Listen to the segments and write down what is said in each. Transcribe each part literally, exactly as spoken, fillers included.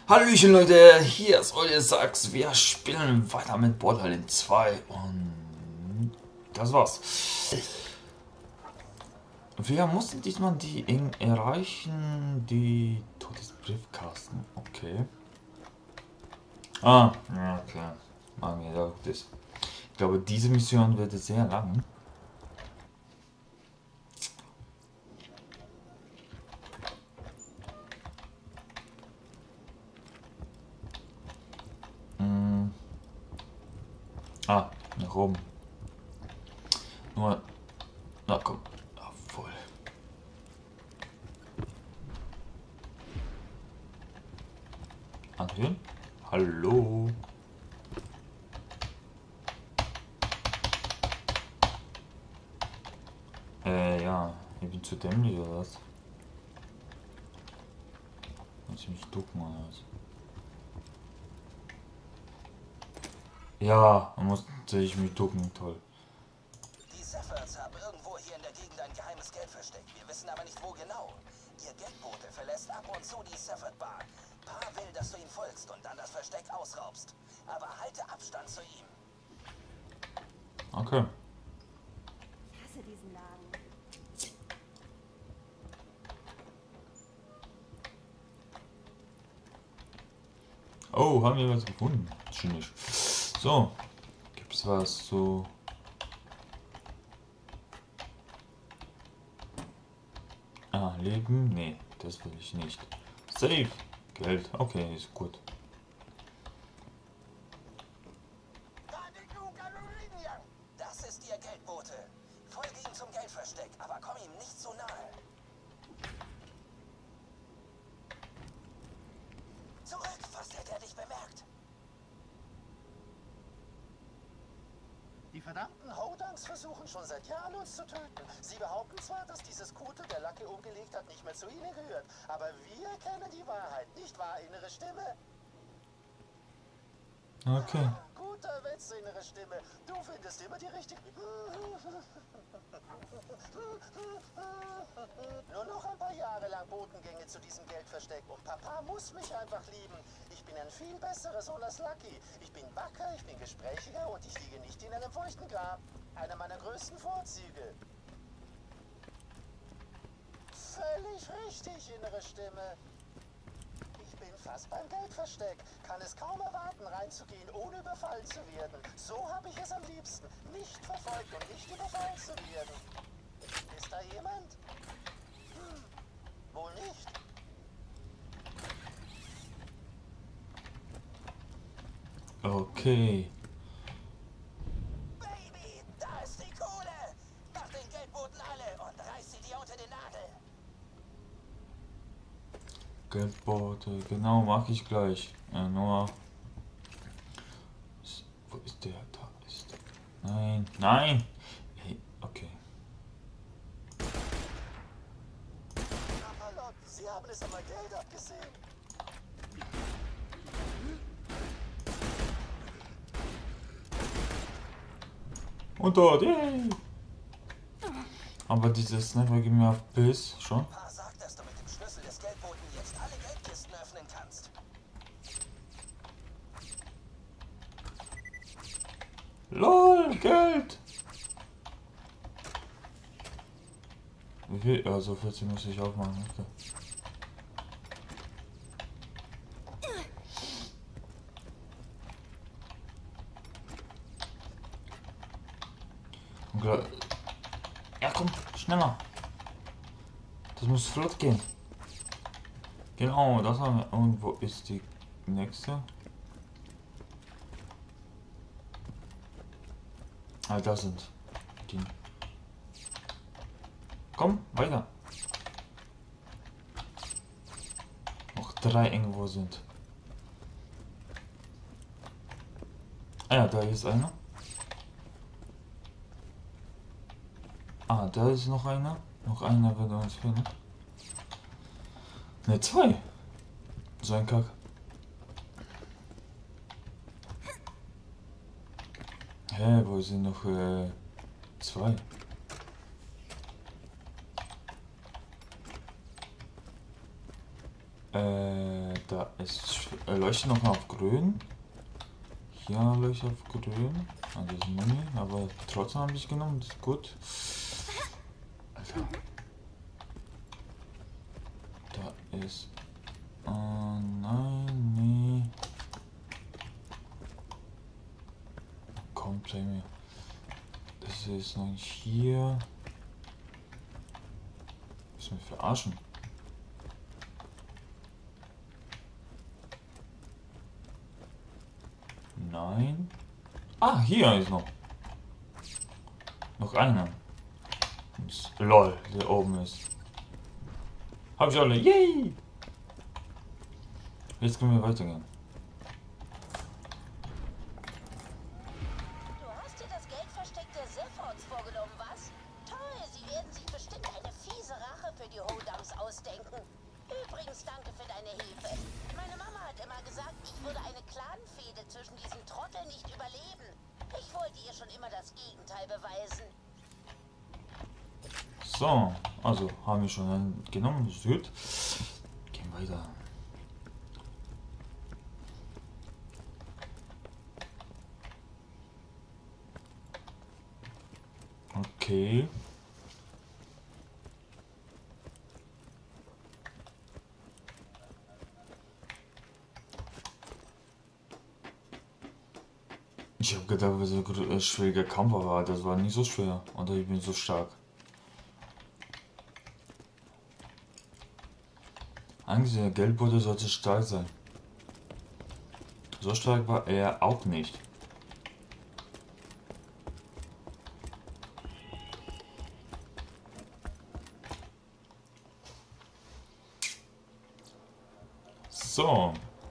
Hallöchen Leute, hier ist Olli Sachs. Wir spielen weiter mit Borderlands zwei und das war's. Wir mussten diesmal die Ing erreichen, die Todesbriefkasten. Okay. Ah, ja klar. Machen wir ja das. Ich glaube, diese Mission wird sehr lang. Ah, nach oben. Nur. Na komm. Ah, voll. Anhören? Hallo? Äh, ja. Ich bin zu dämlich oder was? Muss ich mich ducken oder was? Ja, man musste ich mich ducken, toll. Die Sephards haben irgendwo hier in der Gegend ein geheimes Geld versteckt. Wir wissen aber nicht, wo genau. Ihr Geldbote verlässt ab und zu die Sephard Bar. Pa will, dass du ihm folgst und dann das Versteck ausraubst. Aber halte Abstand zu ihm. Okay. Ich hasse diesen Laden. Oh, haben wir was gefunden? Schön nicht. So. Gibt's was so? Ah, Leben? Nee, das will ich nicht. Safe. Geld. Okay, ist gut. Das ist ihr Geldbote. Folge ihm zum Geldversteck, aber komm ihm nicht zu nahe. Zurück, fast hätte er dich bemerkt. Die verdammten Hodangs versuchen schon seit Jahren uns zu töten. Sie behaupten zwar, dass dieses Kute, der Lucky umgelegt hat, nicht mehr zu ihnen gehört. Aber wir kennen die Wahrheit, nicht wahr, innere Stimme? Okay. Ah, guter Witz, innere Stimme. Du findest immer die richtige... Nur noch ein paar Jahre lang Botengänge zu diesem Geldversteck und Papa muss mich einfach lieben. Ich bin ein viel besserer Sohn als Lucky. Ich bin wacker, ich bin gesprächiger und ich liege nicht in einem feuchten Grab. Einer meiner größten Vorzüge. Völlig richtig, innere Stimme. Ich bin fast beim Geldversteck. Kann es kaum erwarten, reinzugehen, ohne überfallen zu werden. So habe ich es am liebsten. Nicht verfolgt und nicht überfallen zu werden. Ist da jemand? Hm, wohl nicht. Okay. Baby, da ist die Kohle. Mach den Geldboten alle und reiß sie dir unter den Nagel. Geldbeutel, genau, mache ich gleich. Ja, nur. Wo ist der? Da ist der. Nein, nein! Hey, okay. Papalot, Sie haben es einmal Geld abgesehen. Und dort, yay! Aber dieses Sniper gibt mir auf Biss schon. Pa sagt, dass du mit dem Schlüssel des Geldboten jetzt alle Geldkisten öffnen kannst. LOL, Geld! Wie viel? Also vierzehn muss ich aufmachen, okay. Und klar- ja komm, schneller! Das muss flott gehen. Genau, das haben wir. Und wo ist die nächste? Ah, da sind die. Komm, weiter. Noch drei irgendwo sind. Ah ja, da ist einer. Ah, da ist noch einer. Noch einer wird uns fehlen. Ne, zwei. So ein Kack. Hä, wo sind noch äh, zwei? Äh, Da ist äh, leuchtet noch mal auf grün. Hier leuchtet auf grün. Also ist Muni, aber trotzdem habe ich genommen. Das ist gut. Alter. Da ist. Äh, nein, nee. Komm, zeig mir. Das ist noch nicht hier. Was mich verarschen? Nein. Ah, hier ist noch. Noch einer. Lol, der oben ist. Hab ich alle. Yay! Jetzt können wir weitergehen. Du hast dir das Geldversteck der Sephards vorgenommen, was? Toll, sie werden sich bestimmt eine fiese Rache für die Hodams ausdenken. Übrigens, danke für deine Hilfe. Meine Mama hat immer gesagt, ich würde eine Clanfehde zwischen diesen Trotteln nicht überleben. Ich wollte ihr schon immer das Gegenteil beweisen. So, also haben wir schon einen genommen. Ist gut. Gehen weiter. Okay. Ich habe gedacht, was ein schwieriger Kampf war. Das war nicht so schwer. Oder ich bin so stark. Eigentlich der Geldbeutel sollte stark sein. So stark war er auch nicht. So.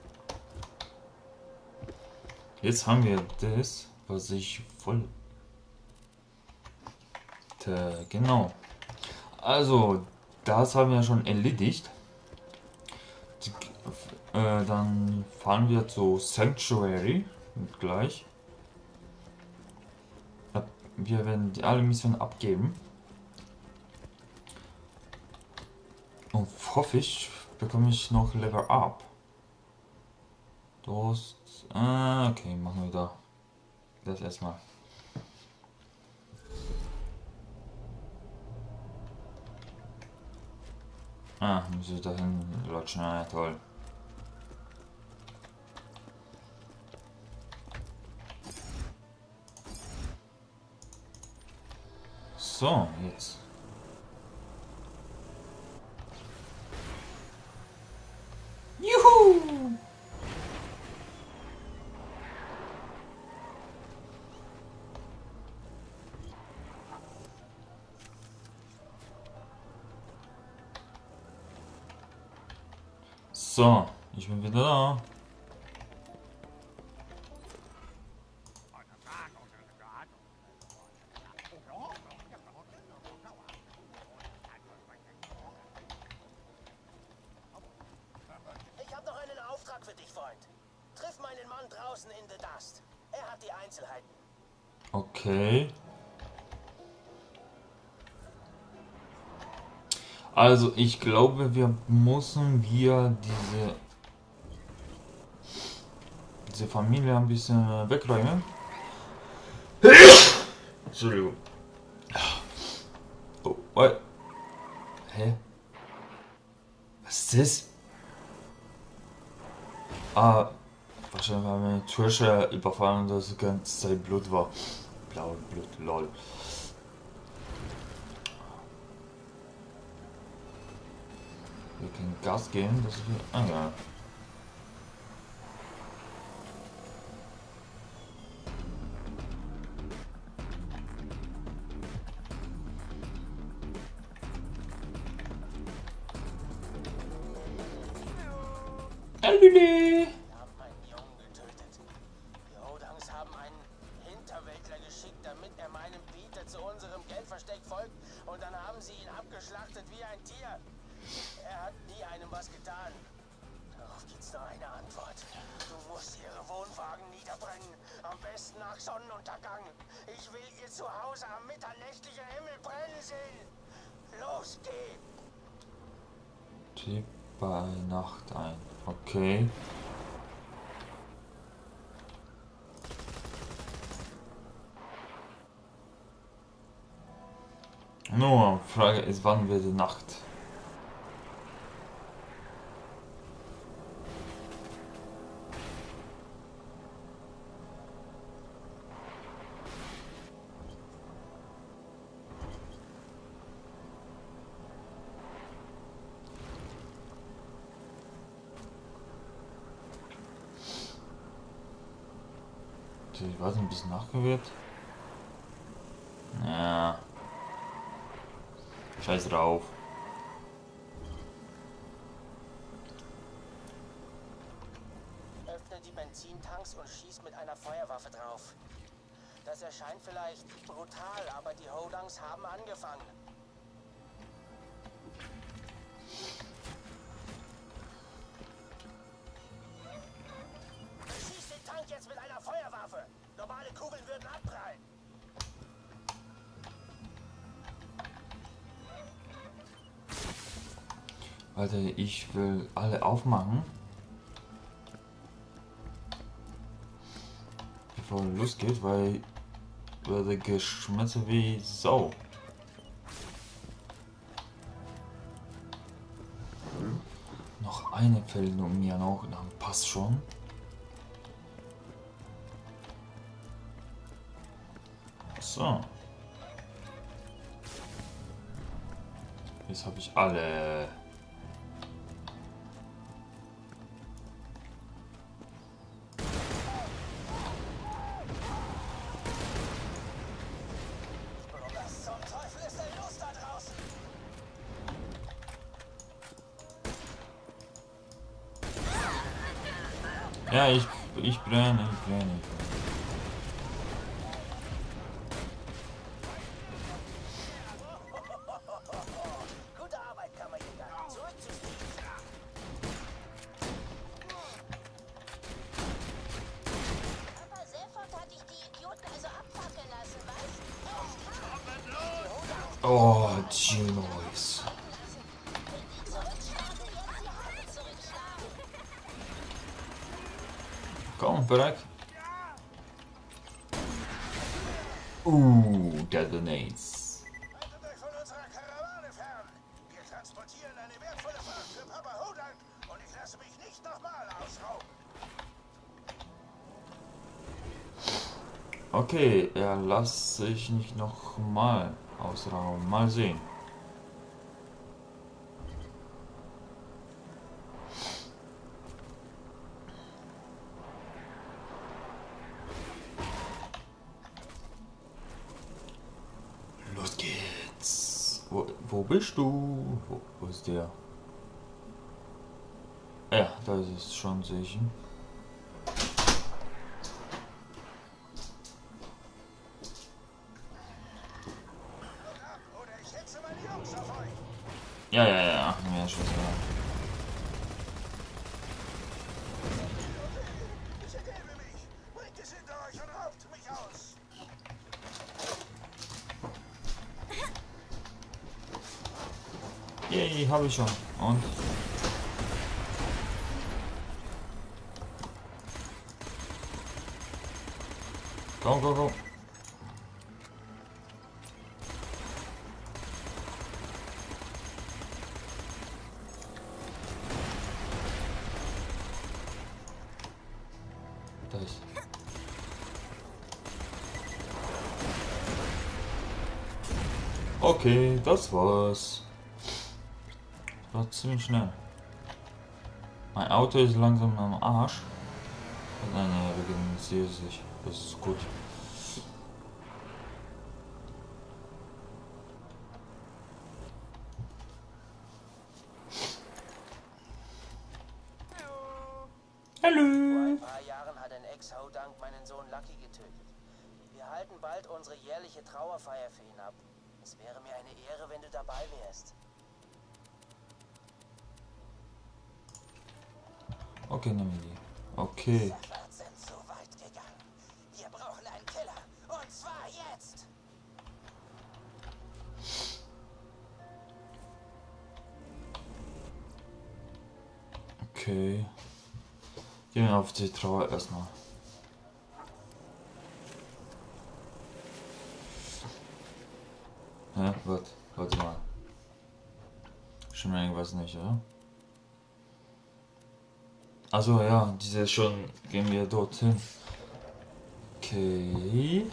Jetzt haben wir das, was ich wollte. Genau. Also, das haben wir schon erledigt. Die, äh, dann fahren wir zu Sanctuary gleich. Wir werden die alle Missionen abgeben. Und hoffe ich, bekomme ich noch Level Up. Durst. Ah, okay, machen wir da. Das erstmal. Ah, muss ich dahin lutschen. Ah, ja, toll. So, jetzt. Juhu! So, ich bin wieder da. Ich habe noch einen Auftrag für dich, Freund. Triff meinen Mann draußen in The Dust. Er hat die Einzelheiten. Okay. Also ich glaube, wir müssen wir diese diese Familie ein bisschen wegräumen. Entschuldigung. Oh, oh. Hä? Was ist das? Ah, wahrscheinlich haben wir eine Türsche überfallen und das die ganze Zeit Blut war. Blaues Blut, lol. Wir können Gas geben, dass wir. Ah ja. Hallöle! Wir haben einen Jungen getötet. Die Hodans haben einen Hinterwäldler geschickt, damit er meinem Peter zu unserem Geldversteck folgt. Und dann haben sie ihn abgeschlachtet wie ein Tier. Er hat nie einem was getan. Darauf gibt's nur eine Antwort. Du musst ihre Wohnwagen niederbrennen. Am besten nach Sonnenuntergang. Ich will ihr Zuhause am mitternächtlichen Himmel brennen sehen. Los, geh! Tipp bei Nacht ein. Okay. Nur, Frage ist, wann wird die Nacht? Ich weiß nicht, bis nachher wird. Ja. Scheiß drauf. Öffne die Benzintanks und schieß mit einer Feuerwaffe drauf. Das erscheint vielleicht brutal, aber die Hodangs haben angefangen. Schieß den Tank jetzt mit einer Feuerwaffe. Normale Kugeln würden abprallen. Alter, ich will alle aufmachen. Bevor es losgeht, weil ich werde geschmettert wie Sau. Noch eine fällt um mir noch, dann passt schon. So. Jetzt habe ich alle. Was zum Teufel ist denn los da draußen? Ja, ich, ich brenne, ich brenne. Gute Arbeit, Kammerjäger. Zurück zu Steve. Aber Sephoth hat dich die Idioten also abfackeln lassen, weißt? Echt hart. Oh, Genoise. Wenn die zurückschlagen, werden sie hart zurückschlagen. Komm, bereit? Uh, detonates. Haltet euch von unserer Karawane fern. Wir transportieren eine wertvolle Fracht für Papa Hodank und ich lasse mich nicht nochmal ausrauben. Okay, er lässt sich nicht noch mal ausrauben. Mal sehen. Los geht's. Wo, wo bist du? Wo, wo ist der? Ja, da ist es schon, sehe ich ihn. Oder ich hetze meine Jungs auf euch. Ja, ja, ja, ja, schon so. Ich ergebe mich. Bringt es hinter euch und raubt mich aus. Yay, habe ich schon. Und? Go, go, go. Da ist. Okay, das war's. Das war ziemlich schnell. Mein Auto ist langsam am Arsch. Nein, nein, regeneriert sich. Das ist gut. Vor Hallo. ein paar Jahren hat ein Ex-Hodank meinen Sohn Lucky getötet. Wir halten bald unsere jährliche Trauerfeier für ihn ab. Es wäre mir eine Ehre, wenn du dabei wärst. Okay, nehmen wir die. Okay. Sephoth sind so weit gegangen. Wir brauchen einen Killer. Und zwar jetzt. Okay. Gehen wir auf die Trauer erstmal. Ja, warte, warte mal. Schon irgendwas nicht, oder? Also ja, diese schon, gehen wir dorthin. Okay.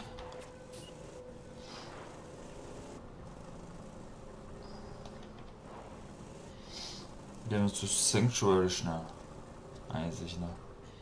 Gehen wir zu Sanctuary schnell. Eigentlich, ne?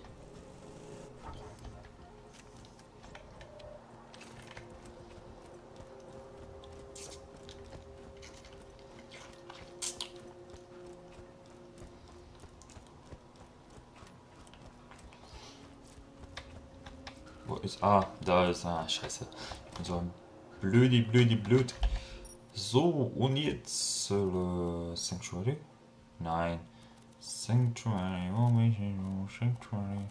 Wo ist. Ah, da ist. Ah, scheiße. Ich bin so ein blödi, blödi, blöd. So, und jetzt. Äh, Sanctuary? Nein. Sanctuary. Wo bin ich denn? Sanctuary.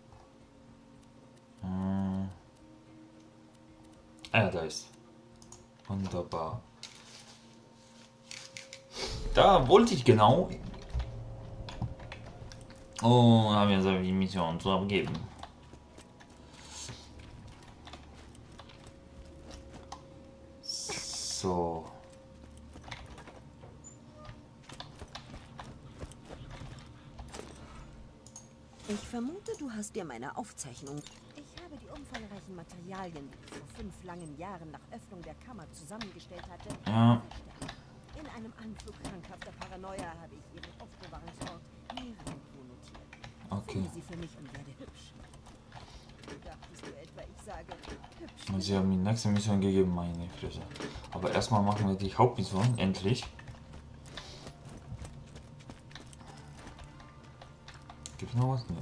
Hm. Ah ja, da ist. Wunderbar. Da wollte ich genau. Oh, haben wir jetzt die Mission zu abgeben. So. Ich vermute, du hast dir meine Aufzeichnung. Ich habe die umfangreichen Materialien, die ich vor fünf langen Jahren nach Öffnung der Kammer zusammengestellt hatte, Ja. verstärkt. In einem Anflug krankhafter Paranoia habe ich ihren Aufbewahrungsort nirgendwo notiert. Okay. Finde sie für mich und werde hübsch. Dachtest du etwa, ich sage hübsch? Und sie haben die nächste Mission gegeben, meine Fresse. Aber erstmal machen wir die Hauptmission, endlich. Gibt's noch was? Nee.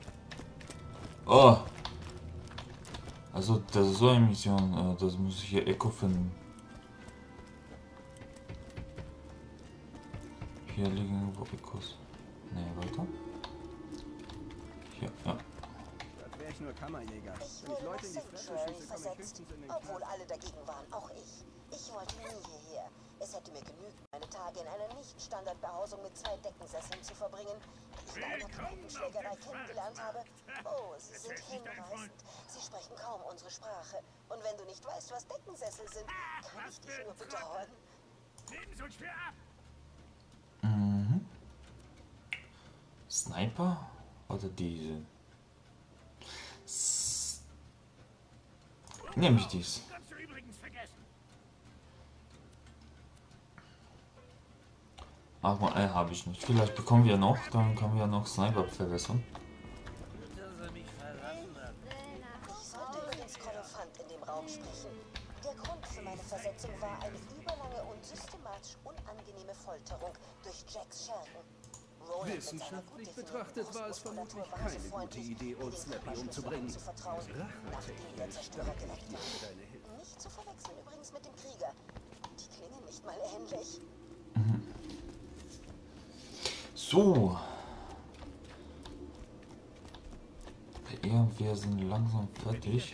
Oh! Also, das ist so eine Mission, das muss ich hier Echo finden. Hier liegen irgendwo Echos. Ne, weiter. Hier, ja. Wäre ich nur Kammerjäger. Ich Wenn ich wurde Leute nach in die Fresse Sanctuary schieße, komme ich versetzt, höchstens in den obwohl Knast. alle dagegen waren, auch ich. Ich wollte nie hierher. Es hätte mir genügt, meine Tage in einer Nicht-Standardbehausung mit zwei Deckensesseln zu verbringen, die ich in einer Kneipenschlägerei kennengelernt habe. Oh, sie sind hinreißend. Sie sprechen kaum unsere Sprache. Und wenn du nicht weißt, was Deckensessel sind, kann ich dich nur bedauern. Mhm. Sniper oder diese? S Nehme ich dies. Aber äh, habe ich nicht. Vielleicht bekommen wir noch, dann können wir noch Sniper verbessern. Ich sollte über den Skolophant in dem Raum sprechen. Der Grund für meine Versetzung war eine überlange und systematisch unangenehme Folterung durch Jacks Schergen. Roland mit seiner Wissenschaftlich gut betrachtet war es Großmuskulatur vermutlich war keine so gute freundlich, Idee, mir Old den Slappy Kammerschlüssel umzubringen. anzuvertrauen, nachdem der Zerstörer geleckt war. Deine Hilfe. Nicht zu verwechseln übrigens mit dem Krieger. Die klingen nicht mal ähnlich. So. Ja, wir sind langsam fertig.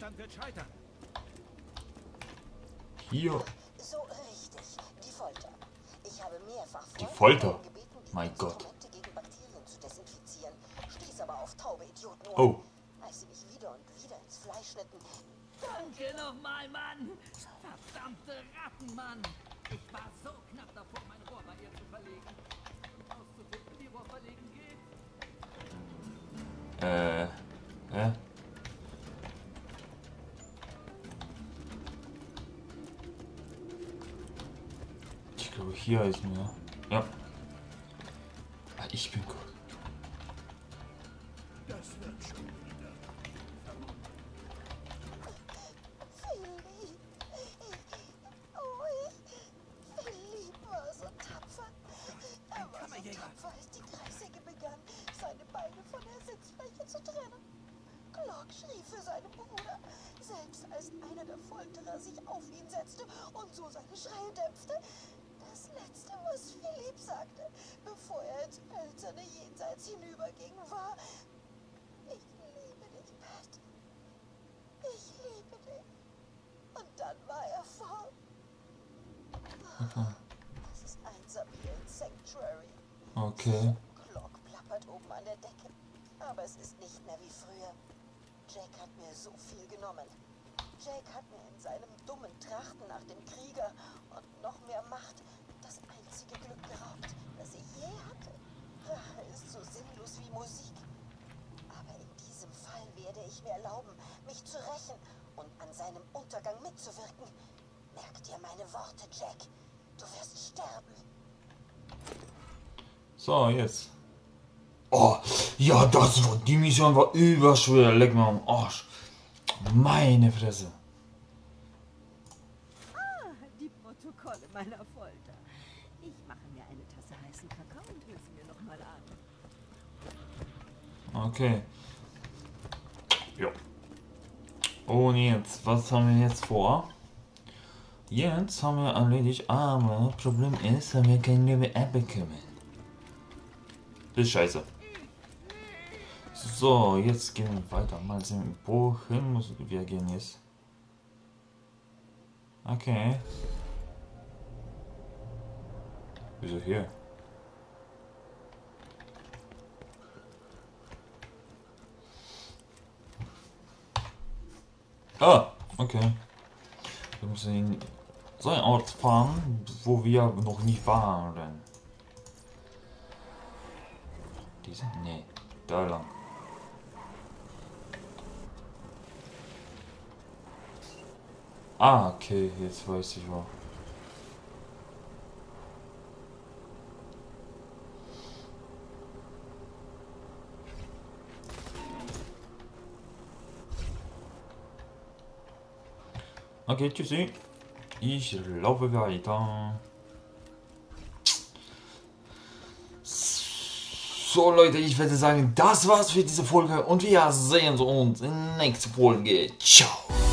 Hier. So richtig, die Folter. Ich habe mehrfach Die Freunde Folter? gebeten, die Mein Gott. Instrumente gegen Bakterien zu desinfizieren, stieß aber auf taube Idioten. Oh. Als sie mich wieder und wieder ins Fleisch schnitten. Danke nochmal, Mann! Verdammte Ratten, Mann! Ich war so knapp davor, mein Rohr bei ihr zu verlegen. Und auszufinden, wie Rohr verlegen geht. Äh. Hä? Ich glaube, hier ist mir. Ja. Ah, ich bin gut. Das wird schon wieder. Philipp! Oh, ich... Philipp war so tapfer. Er war so tapfer, als die Kreissäge begann, seine Beine von der Sitzfläche zu trennen. Glock schrie für seinen Bruder, selbst als einer der Folterer sich auf ihn setzte und so seine Schreie dämpfte. Das Letzte, was Philipp sagte, bevor er ins hölzerne Jenseits hinüberging, war: Ich liebe dich, Pat. Ich liebe dich. Und dann war er fort. Es ist einsam hier in Sanctuary. Okay. Glock plappert oben an der Decke. Aber es ist nicht mehr wie früher. Jake hat mir so viel genommen. Jake hat mir in seinem dummen Trachten nach dem Krieger und noch mehr Macht das einzige Glück geraubt, das ich je hatte. Rache ist so sinnlos wie Musik. Aber in diesem Fall werde ich mir erlauben, mich zu rächen und an seinem Untergang mitzuwirken. Merk dir meine Worte, Jack. Du wirst sterben. So, jetzt. Oh, ja, das war, die Mission war überschwer. Leck mir am Arsch. Meine Fresse. Ah, die Protokolle meiner Folter. Ich mache mir eine Tasse heißen Kakao und hilf mir nochmal an. Okay. Ja. Und jetzt, was haben wir jetzt vor? Jetzt haben wir erledigt, aber Problem ist, dass wir kein Level App bekommen. Das ist scheiße. So, jetzt gehen wir weiter. Mal sehen, wohin müssen wir gehen jetzt. Okay. Wieso hier? Ah, okay. Wir müssen in so einen Ort fahren, wo wir noch nicht waren. Diese? Nee, da lang. Ah, okay, jetzt weiß ich wo. Okay, tschüssi. Ich laufe weiter. So Leute, ich würde sagen, das war's für diese Folge und wir sehen uns in der nächsten Folge. Ciao.